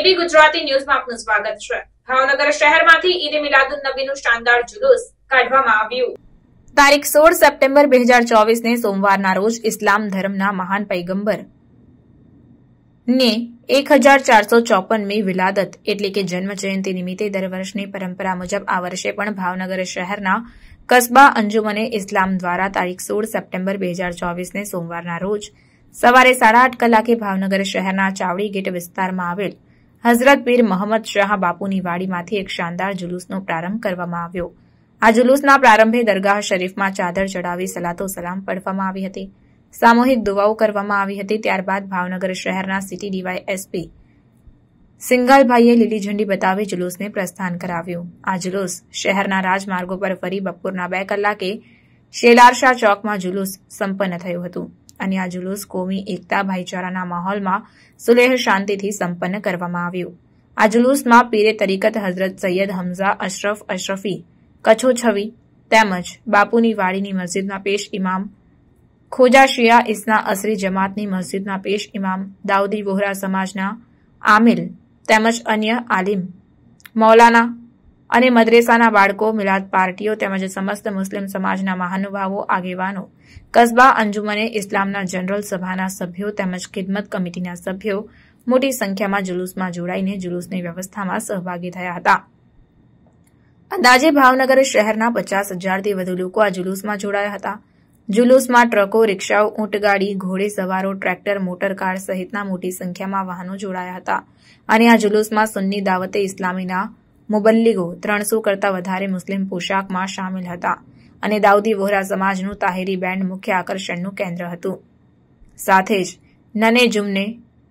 TV Gujarati ન્યૂઝમાં આપનું સ્વાગત છે। ભાવનગર શહેરમાંથી ઈદ મિલાદુન નબીનું શાનદાર જુલુસ કાઢવામાં આવ્યું। તારીખ 16 સપ્ટેમ્બર 2024 ને સોમવારના રોજ ઇસ્લામ ધર્મના મહાન પૈગંબર ને 1454મી વિલાદત એટલે કે જન્મ જયંતિ નિમિત્તે દર વર્ષની પરંપરા મુજબ આ વર્ષે પણ ભાવનગર શહેરના કસ્બા અંજુમને ઇસ્લામ દ્વારા તારીખ 16 સપ્ટેમ્બર 2024 ને સોમવારના રોજ સવારે 8:30 કલાકે ભાવનગર શહેરના ચાવડી ગેટ વિસ્તારમાં આવેલ હઝરત પીર મોહમ્મદ શાહ બાપુની વાડીમાંથી એક શાનદાર જુલુસનો પ્રારંભ કરવામાં આવ્યો। આ જુલુસના પ્રારંભે દરગાહ શરીફમાં ચાદર ચડાવી સલાતો સલામ પઢવામાં આવી હતી, સામૂહિક દુઆઓ કરવામાં આવી હતી। ત્યારબાદ ભાવનગર શહેરના સિટી ડીવાયએસપી સિંઘલભાઈએ લીલી ઝંડી બતાવી જુલુસને પ્રસ્થાન કરાવ્યું। આ જુલુસ શહેરના રાજમાર્ગો પર ફરી બપોરના 2 કલાકે શેલારશા ચોકમાં જુલુસ સંપન્ન થયું હતું અને આ જુલુસ કોમી એકતા ભાઈચારાના માહોલમાં સુલેહ શાંતિથી સંપન્ન કરવામાં આવ્યું। આ જુલુસમાં પીરે તરીકત હઝરત સૈયદ હમઝા અશરફ અશરફી કચ્છોછવી તેમજ બાપુની વાડીની મસ્જિદના પેશ ઇમામ ખોજા શિયા ઇસ્ના અસરી જમાતની મસ્જિદના પેશ ઇમામ દાઉદી વોહરા સમાજના આમિલ તેમજ અન્ય આલિમ મૌલાના અને મદ્રેસાના બાળકો મિલાદ પાર્ટીઓ તેમજ સમસ્ત મુસ્લિમ સમાજના મહાનુભાવો આગેવાનો કસ્બા અંજુમને ઇસ્લામના જનરલ સભાના સભ્યો તેમજ ખિદમત કમિટીના સભ્યો મોટી સંખ્યામાં જુલુસમાં જોડાઈને જુલુસની વ્યવસ્થામાં સહભાગી થયા હતા। અંદાજે ભાવનગર શહેરના 50,000થી વધુ લોકો આ જુલુસમાં જોડાયા હતા। જુલુસમાં ટ્રકો, રિક્ષાઓ, ઊંટગાડી, ઘોડે સવારો, ટ્રેક્ટર, મોટરકાર સહિતના મોટી સંખ્યામાં વાહનો જોડાયા હતા અને આ જુલુસમાં સુન્ની દાવતે ઇસ્લામીના મુબલ્લિગો 300 કરતાં વધારે મુસ્લિમ પોશાકમાં સામેલ હતા અને દાઉદી વોહરા સમાજનું તાહેરી બેન્ડ મુખ્ય આકર્ષણનું કેન્દ્ર હતું। સાથે જ નને જુમને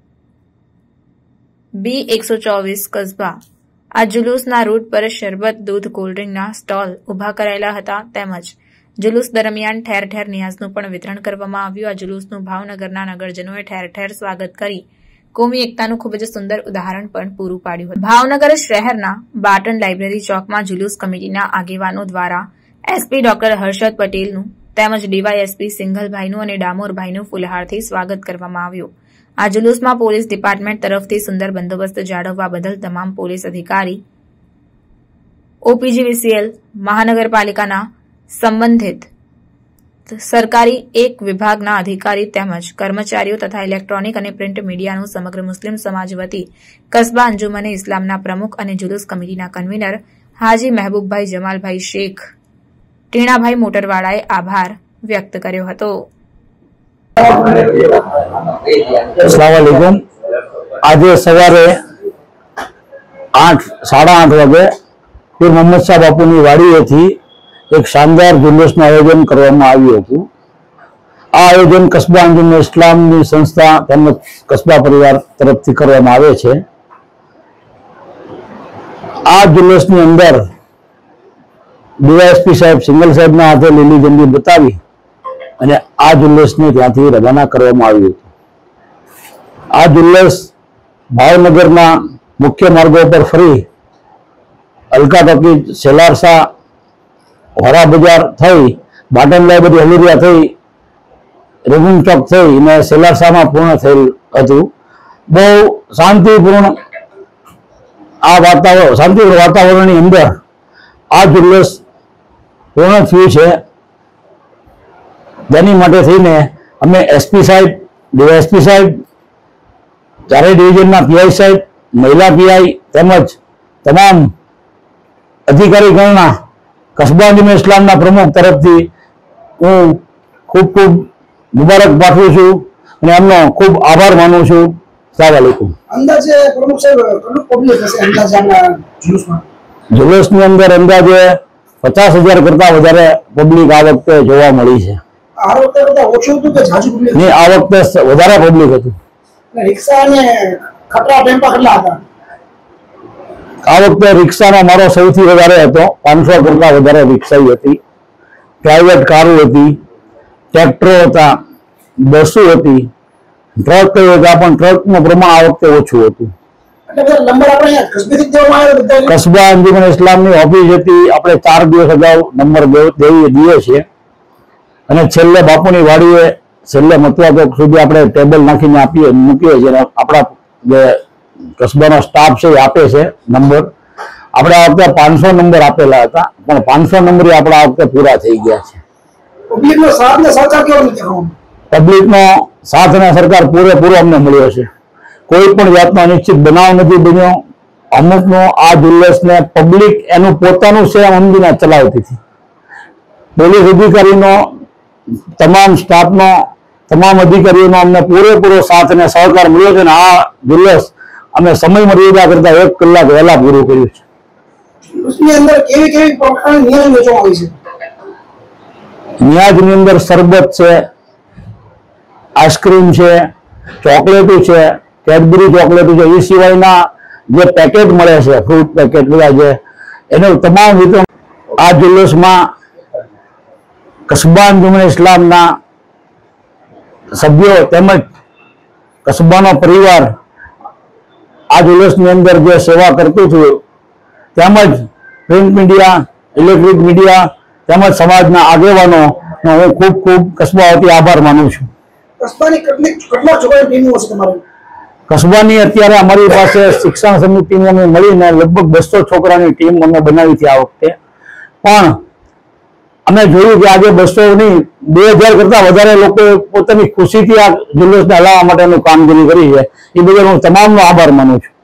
B124 કસ્બા આ જુલુસના રૂટ પર શરબત, દૂધ, કોલ્ડ્રિંકના સ્ટોલ ઉભા કરાયેલા હતા તેમજ જુલુસ દરમિયાન ઠેર ઠેર નિયાઝનું પણ વિતરણ કરવામાં આવ્યું। આ જુલુસનું ભાવનગરના નગરજનોએ ઠેર ઠેર સ્વાગત કરી કોમી એકતાનું ખૂબ જ સુંદર ઉદાહરણ પણ પૂરું પાડ્યું હતું। ભાવનગર શહેરના બાટન લાઇબ્રેરી ચોકમાં જુલુસ કમિટીના આગેવાનો દ્વારા એસપી ડોક્ટર હર્ષદ પટેલનું તેમજ ડીવાયએસપી સિંઘલભાઈનું અને ડામોરભાઈનું ફૂલહારથી સ્વાગત કરવામાં આવ્યું। આ જુલુસમાં પોલીસ ડિપાર્ટમેન્ટ તરફથી સુંદર બંદોબસ્ત જાળવવા બદલ તમામ પોલીસ અધિકારી, OPGVCL, મહાનગરપાલિકાના સંબંધિત સરકારી એક વિભાગના અધિકારી તેમજ કર્મચારીઓ તથા ઇલેક્ટ્રોનિક અને પ્રિન્ટ મીડિયાનું સમગ્ર મુસ્લિમ સમાજ વતી કસ્બા અંજુમને ઇસ્લામના પ્રમુખ અને જુલુસ કમિટીના કન્વીનર હાજી મહેબૂબભાઈ જમાલભાઈ શેખ ટીણાભાઈ મોટરવાળાએ આભાર વ્યક્ત કર્યો હતો। આજે સવારે 8:30 વાગે પીર મોહમ્મદ શાહ બાપુની વાડીએથી એક શાનદાર જુલુસનું આયોજન કરવામાં આવ્યું હતું। આ આયોજન કસ્બા અંજુમ ઇસ્લામની સંસ્થા તેમજ કસ્બા પરિવાર તરફથી કરવામાં આવે છે। આ જુલુસની અંદર ડીવાયએસપી સાહેબ સિંગલ સાહેબના હાથે લીલી ઝંડી બતાવી અને આ જુલુસને ત્યાંથી રવાના કરવામાં આવ્યું હતું। આ જુલુસ ભાવનગરના મુખ્ય માર્ગો પર ફરી અલકા ટોકીજ, સેલારસા, હોરા બજાર થઈ, બાટન લાઇબ્રેરી હલીરિયા થઈ, રેવન્યુ ચોક થઈ અને સેલારસામાં પૂર્ણ થયેલ હતું। બહુ શાંતિપૂર્ણ વાતાવરણની અંદર આ જુલુસ પૂર્ણ થયું છે। જેની માટે થઈને અમે એસપી સાહેબ, ડીવાયએસપી સાહેબ, ચારે ડિવિઝનના પીઆઈ સાહેબ, મહિલા પીઆઈ તેમજ તમામ અધિકારીગણના કસ્બા અંજુમ ઇસ્લામના પ્રમુખ તરફથી હું ખૂબ ખૂબ મુબારક પાઠવું છું અને એમનો ખૂબ આભાર માનું છું। અસ્સલામુ અલૈકુમ। અંદાજે પ્રમુખ સાહેબ કેટલું પબ્લિક હશે અંદાજે જુલુસમાં? જુલુસની અંદર અંદાજે 50,000 કરતાં વધારે પબ્લિક આ વખતે જોવા મળી છે। આ વખતે કરતાં ઓછું હતું કે ઝાઝું પબ્લિક? નહીં, આ વખતે વધારે પબ્લિક હતું। રિક્ષા અને ખટરા ટેમ્પા કેટલા હતા? આ વખતે રિક્ષાનો મારો સૌથી વધારે હતો, 500 કરતાં વધારે રિક્ષાઈ હતી, પ્રાઇવેટ કારો હતી, ટ્રેક્ટરો હતા, બસો હતી, ટ્રક હતા, પણ ટ્રકનું પ્રમાણ આ વખતે ઓછું હતું। કસ્બા અંજુમન ઇસ્લામની ઓફિસ હતી, આપણે 4 દિવસ અગાઉ નંબર દઈએ છીએ અને છેલ્લે બાપુની વાડીએ છેલ્લે મતવા ચોક સુધી આપણે ટેબલ નાખીને મૂકીએ છીએ। આપણા જે કસ્બાનો સ્ટાફ છે એ આપે છે નંબર. આપણે આ વખતે 500 નંબર આપેલા હતા, પણ 500 નંબર આપણા આ વખતે પૂરા થઈ ગયા છે. પબ્લિકનો સાથ ને સહકાર કેવો રીતે? પબ્લિકનો સાથ અને સરકાર પૂરેપૂરો અમને મળ્યો છે. કોઈ પણ જાતનો અનિશ્ચિત બનાવ નથી બન્યો. અમુકનો આ ઝુંબેશને પબ્લિક એનું પોતાનું છે સમજીને ચલાવતી હતી. પોલીસ અધિકારીનો, તમામ સ્ટાફનો, તમામ અધિકારીઓનો અમને પૂરેપૂરો સાથ અને સહકાર મળ્યો છે અને આ ઝુંબેશ અમે સમય મર્યાદા કરતા 1 કલાક વહેલા પૂરું કર્યું છે. उसकी अंदर केवी केवी प्रकार नियम योजना આવી છે. ન્યાજની અંદર શરબત છે, આઈસ્ક્રીમ છે, ચોકલેટો છે, કેડબરી ચોકલેટો છે, એ સિવાયના જે પેકેટ મળે છે, ફ્રૂટ પેકેટ બધા છે, એનું તમામ વિતરણ. આ ઝુંબેશમાં કસ્બા અંજુમન ઇસ્લામના સભ્યો તેમજ કસ્બાનો પરિવાર આ ઝુંબેશની અંદર જે સેવા કરતું હતું, તેમજ પ્રિન્ટ મીડિયા, ઇલેક્ટ્રિક મીડિયા તેમજ સમાજના આગેવાનો હું ખૂબ ખૂબ કસ્બા વતી આભાર માનું છું. કસ્બાની કેટલા છોકરાની ટીમો છે તમારી? કસ્બાની અત્યારે અમારી પાસે શિક્ષણ સમિતિને અમે મળીને લગભગ 200 છોકરાની ટીમ અમે બનાવી હતી આ વખતે. પણ અમે જોયું કે આજે 200 નહીં, 2000 કરતા વધારે લોકોએ પોતાની ખુશીથી આ ઝુંબેશને હલાવવા માટેનું કામગીરી કરી છે. એ બદલ હું તમામનો આભાર માનું છું.